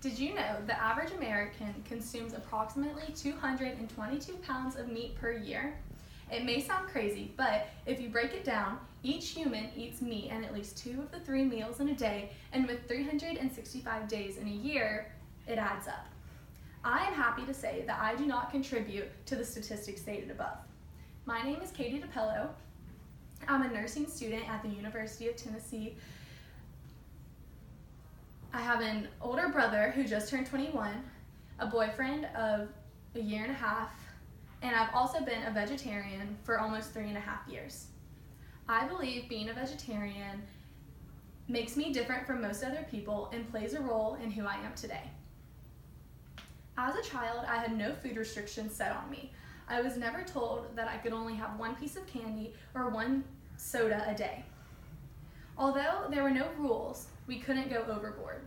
Did you know the average American consumes approximately 222 pounds of meat per year? It may sound crazy, but if you break it down, each human eats meat in at least 2 of the 3 meals in a day, and with 365 days in a year, it adds up. I am happy to say that I do not contribute to the statistics stated above. My name is Katie DePello. I'm a nursing student at the University of Tennessee. I have an older brother who just turned 21, a boyfriend of a year and a half, and I've also been a vegetarian for almost 3.5 years. I believe being a vegetarian makes me different from most other people and plays a role in who I am today. As a child, I had no food restrictions set on me. I was never told that I could only have 1 piece of candy or 1 soda a day. Although there were no rules, we couldn't go overboard.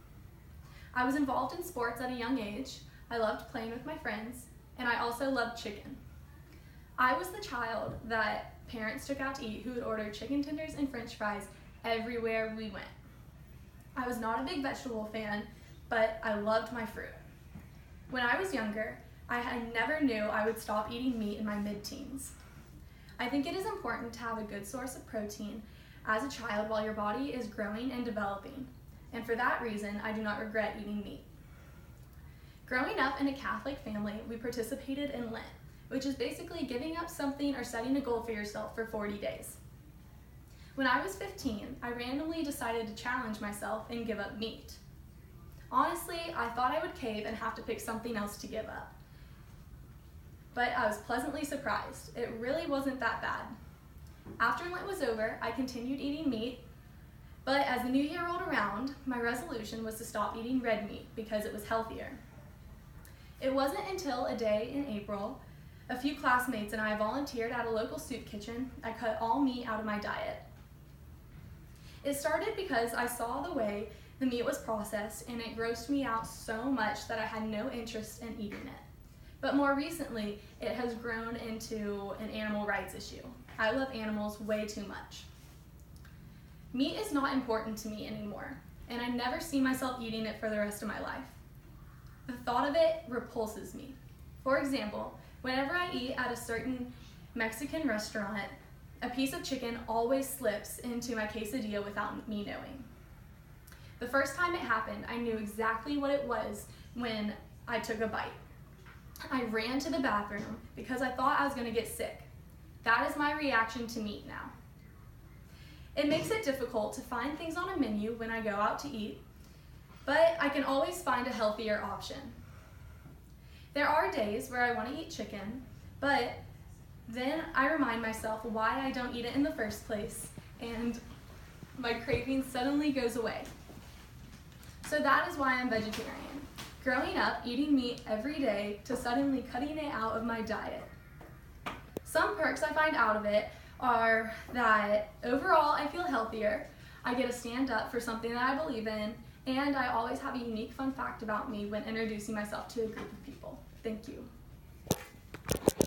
I was involved in sports at a young age. I loved playing with my friends, and I also loved chicken. I was the child that parents took out to eat who would order chicken tenders and french fries everywhere we went. I was not a big vegetable fan, but I loved my fruit. When I was younger, I never knew I would stop eating meat in my mid-teens. I think it is important to have a good source of protein as a child while your body is growing and developing, and for that reason, I do not regret eating meat. Growing up in a Catholic family, we participated in Lent, which is basically giving up something or setting a goal for yourself for 40 days. When I was 15, I randomly decided to challenge myself and give up meat. Honestly, I thought I would cave and have to pick something else to give up. But I was pleasantly surprised. It really wasn't that bad. After Lent was over, I continued eating meat, but as the new year rolled around, my resolution was to stop eating red meat because it was healthier. It wasn't until a day in April, a few classmates and I volunteered at a local soup kitchen. I cut all meat out of my diet. It started because I saw the way the meat was processed, and it grossed me out so much that I had no interest in eating it. But more recently, it has grown into an animal rights issue. I love animals way too much. Meat is not important to me anymore, and I never see myself eating it for the rest of my life. The thought of it repulses me. For example, whenever I eat at a certain Mexican restaurant, a piece of chicken always slips into my quesadilla without me knowing. The first time it happened, I knew exactly what it was when I took a bite. I ran to the bathroom because I thought I was going to get sick. That is my reaction to meat now. It makes it difficult to find things on a menu when I go out to eat, but I can always find a healthier option. There are days where I want to eat chicken, but then I remind myself why I don't eat it in the first place, and my craving suddenly goes away. So that is why I'm vegetarian. Growing up, eating meat every day to suddenly cutting it out of my diet. Some perks I find out of it are that overall I feel healthier, I get to stand up for something that I believe in, and I always have a unique fun fact about me when introducing myself to a group of people. Thank you.